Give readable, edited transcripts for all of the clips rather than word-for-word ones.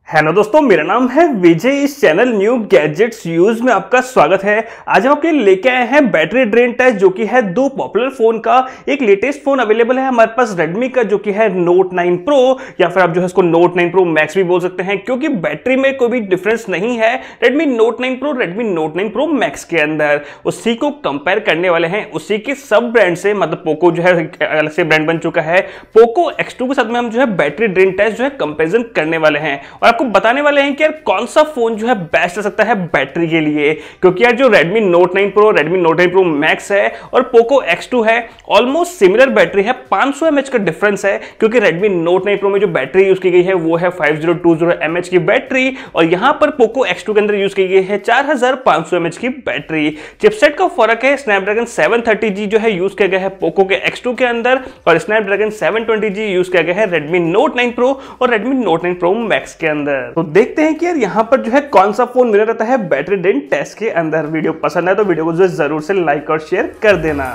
Hello दोस्तों, मेरा नाम है विजय। इस चैनल न्यू गैजेट्स यूज में आपका स्वागत है। आज हम आपके लेके आए हैं बैटरी ड्रेन टेस्ट, जो कि है दो पॉपुलर फोन का। एक लेटेस्ट फोन अवेलेबल है हमारे पास रेडमी का, जो कि है Note 9 Pro, या फिर आप जो है इसको Note 9 Pro Max भी बोल सकते हैं, क्योंकि बैटरी में कोई भी डिफरेंस नहीं है Redmi Note 9 Pro Redmi Note 9 Pro Max के अंदर। उसी को कंपेयर करने वाले हैं उसी के सब ब्रांड से, मतलब पोको जो है अलग से ब्रांड बन चुका है। पोको X2 के साथ में हम जो है बैटरी ड्रेन टेस्ट जो है कंपेरिजन करने वाले हैं और आपको बताने वाले हैं कि यार कौन सा फोन जो है बेस्ट हो सकता है बैटरी के लिए। क्योंकि यार जो Redmi Note 9 Pro Redmi Note 9 Pro Max है और Poco X2 है, ऑलमोस्ट सिमिलर बैटरी है। 500 mAh का डिफरेंस है, क्योंकि Redmi Note 9 Pro में जो बैटरी यूज की गई है वो है 5020 mAh की बैटरी, और यहां पर Poco X2 के अंदर यूज की गई है 4500 mAh की बैटरी। चिपसेट का फर्क है, स्नैपड्रैगन 730G जो है यूज किया गया है Poco के X2 के अंदर, और स्नैपड्रैगन 720G यूज किया गया है Redmi Note 9 Pro और Redmi Note 9 Pro Max के अंदर। तो देखते हैं कि यार यहाँ पर जो है कौन सा फोन मिल रहता है बैटरी ड्रेन टेस्ट के अंदर। वीडियो पसंद है तो वीडियो को जो जरूर से लाइक और शेयर कर देना।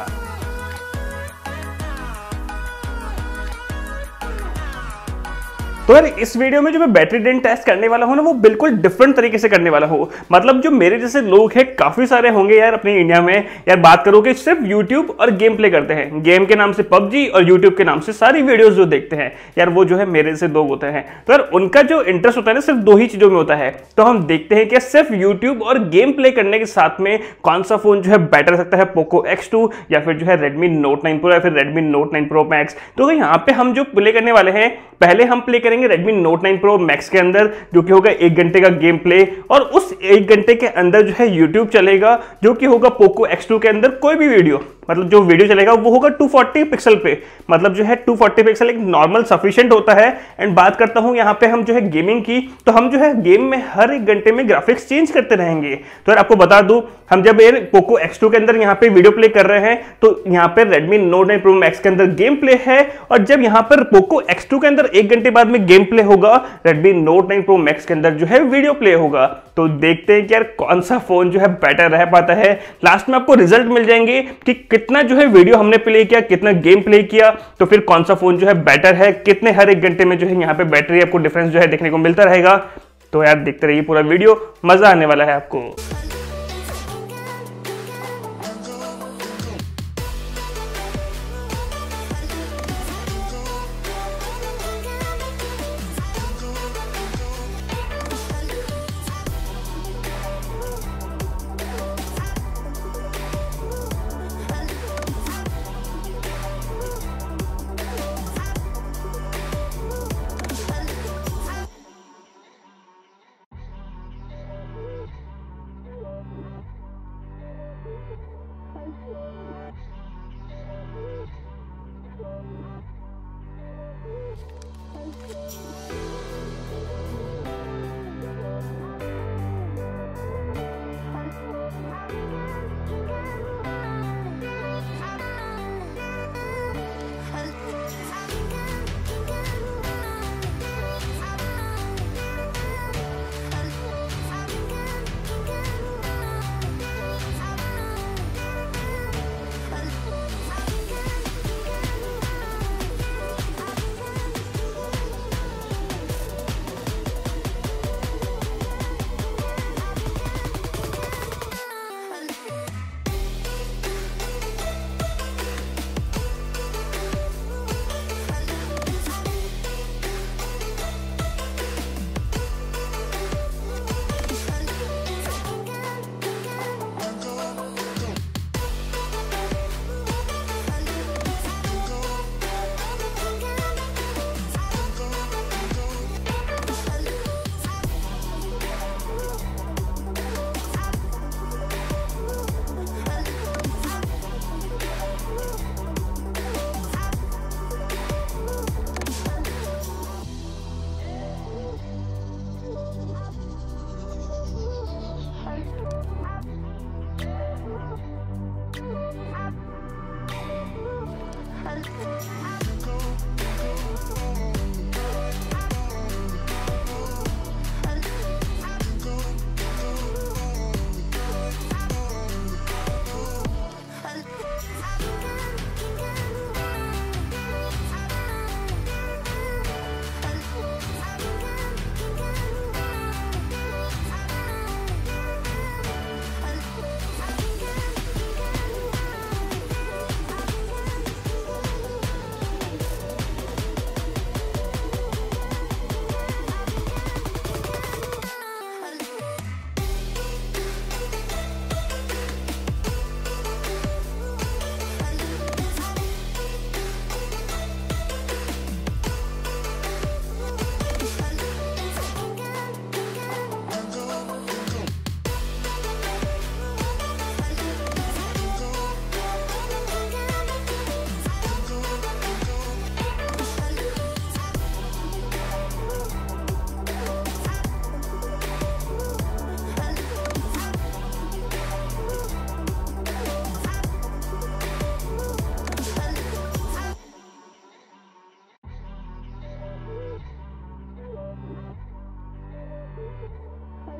तो यार इस वीडियो में जो मैं बैटरी ड्रेन टेस्ट करने वाला हूं ना, वो बिल्कुल डिफरेंट तरीके से करने वाला हूं। मतलब जो मेरे जैसे लोग हैं काफी सारे होंगे यार अपने इंडिया में, यार बात करो कि सिर्फ यूट्यूब और गेम प्ले करते हैं, गेम के नाम से पबजी और यूट्यूब के नाम से सारी वीडियोस जो देखते हैं, यार वो जो है मेरे जैसे लोग होते हैं। तो यार उनका जो इंटरेस्ट होता है ना सिर्फ दो ही चीजों में होता है। तो हम देखते हैं कि सिर्फ यूट्यूब और गेम प्ले करने के साथ में कौन सा फोन जो है बेटर सकता है, पोको X2 या फिर जो है Redmi Note 9 Pro या फिर Redmi Note 9 Pro Max। तो यहाँ पे हम जो प्ले करने वाले हैं, पहले हम प्ले करेंगे Redmi Note 9 Pro Max के अंदर, जो कि होगा 1 घंटे का गेम प्ले, और उस 1 घंटे के अंदर जो है YouTube चलेगा, जो कि होगा Poco X2 के अंदर कोई भी वीडियो, मतलब जो वीडियो चलेगा वो होगा 240 पिक्सल पे, मतलब जो है 240 पिक्सल एक नॉर्मल सफिशिएंट होता है। एंड बात करता हूं यहाँ पे हम जो है गेमिंग की, तो हम जो है गेम में हर 1 घंटे में ग्राफिक्स चेंज करते रहेंगे। तो यार आपको बता दूं, हम जब ये Poco X2 के अंदर यहाँ पे वीडियो प्ले कर रहे हैं, तो यहाँ पे Redmi Note 9 Pro Max के अंदर गेम प्ले है, और जब यहाँ पर Poco X2 के अंदर 1 घंटे बाद में गेम प्ले होगा, Redmi Note 9 Pro Max के अंदर जो है वीडियो प्ले होगा। तो देखते हैं कि यार कौन सा फोन जो है बेटर रह पाता है। लास्ट में आपको रिजल्ट मिल जाएंगे कि कितना जो है वीडियो हमने प्ले किया, कितना गेम प्ले किया, तो फिर कौन सा फोन जो है बेटर है, कितने हर 1 घंटे में जो है यहाँ पे बैटरी आपको डिफरेंस जो है देखने को मिलता रहेगा। तो यार देखते रहिए पूरा वीडियो, मजा आने वाला है आपको।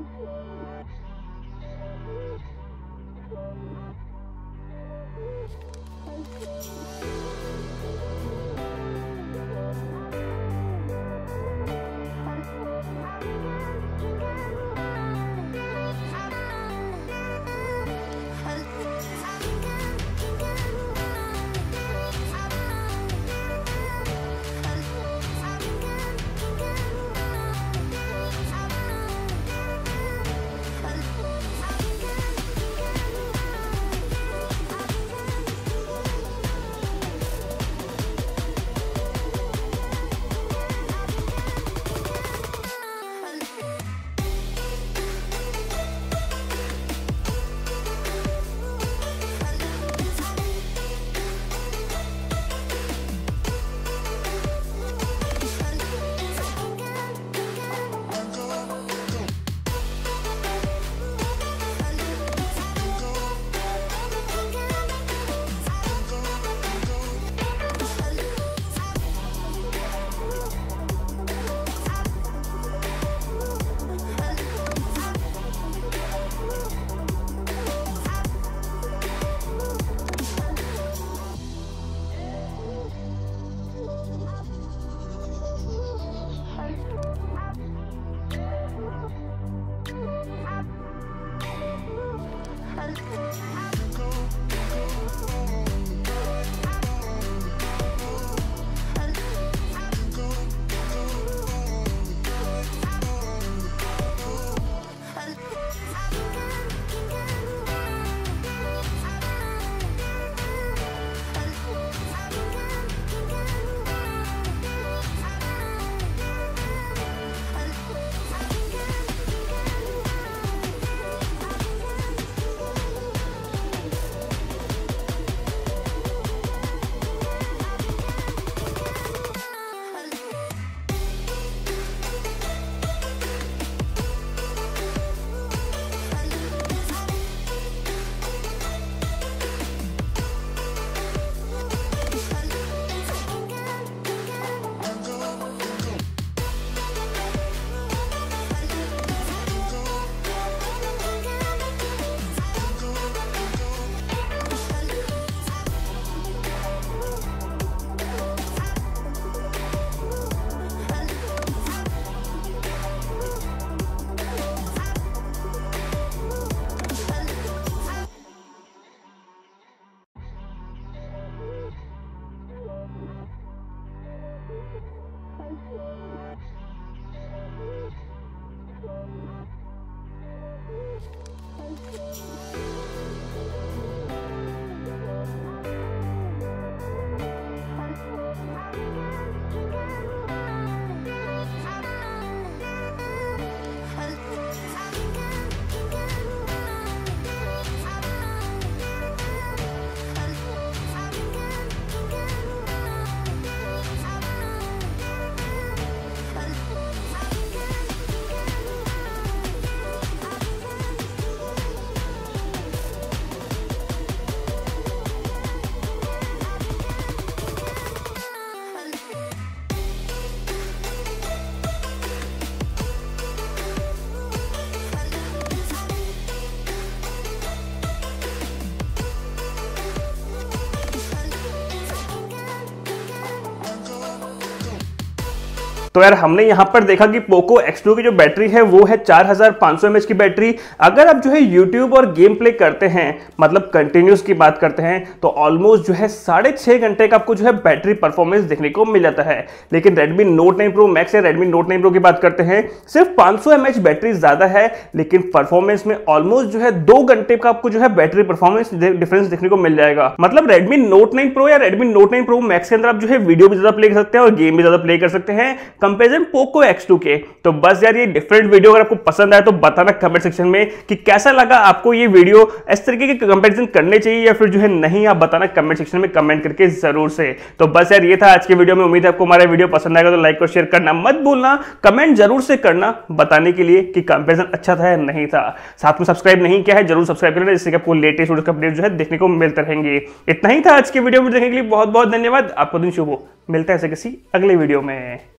तो यार हमने यहाँ पर देखा कि पोको X2 की जो बैटरी है वो है 4500 mAh की बैटरी। अगर आप जो है YouTube और गेम प्ले करते हैं, मतलब कंटिन्यूस की बात करते हैं, तो ऑलमोस्ट जो है 6.5 घंटे का आपको जो है बैटरी परफॉर्मेंस देखने को मिल जाता है। लेकिन Redmi Note 9 Pro Max या Redmi Note 9 Pro की बात करते हैं, सिर्फ 500 mAh बैटरी ज्यादा है, लेकिन परफॉर्मेंस में ऑलमोस्ट जो है 2 घंटे का आपको जो है बैटरी परफॉर्मेंस डिफरेंस देखने को मिल जाएगा। मतलब Redmi Note 9 Pro या Redmi Note 9 Pro Max के अंदर आप जो है वीडियो भी ज्यादा प्ले कर सकते हैं और गेम भी ज्यादा प्ले कर सकते हैं कंपेरिजन पोको X2 के। तो बस यार ये डिफरेंट वीडियो अगर आपको पसंद आए तो बताना कमेंट सेक्शन में कि कैसा लगा आपको ये वीडियो, इस तरीके के कंपैरिजन करने चाहिए या फिर जो है नहीं, आप बताना कमेंट सेक्शन में कमेंट करके जरूर से। तो बस यार ये था आज की वीडियो में, उम्मीद है आपको हमारा वीडियो पसंद आएगा। तो लाइक और शेयर करना मत भूलना, कमेंट जरूर से करना बताने के लिए कि कंपैरिजन अच्छा था या नहीं था। साथ में सब्सक्राइब नहीं किया है जरूर सब्सक्राइब करना, जिससे कि आपको लेटेस्ट वीडियो अपडेट जो है देखने को मिलते रहेंगे। इतना ही था आज की वीडियो में, देखने के लिए बहुत बहुत धन्यवाद। आपको दिन शुभ हो, मिलता है ऐसे किसी अगले वीडियो में।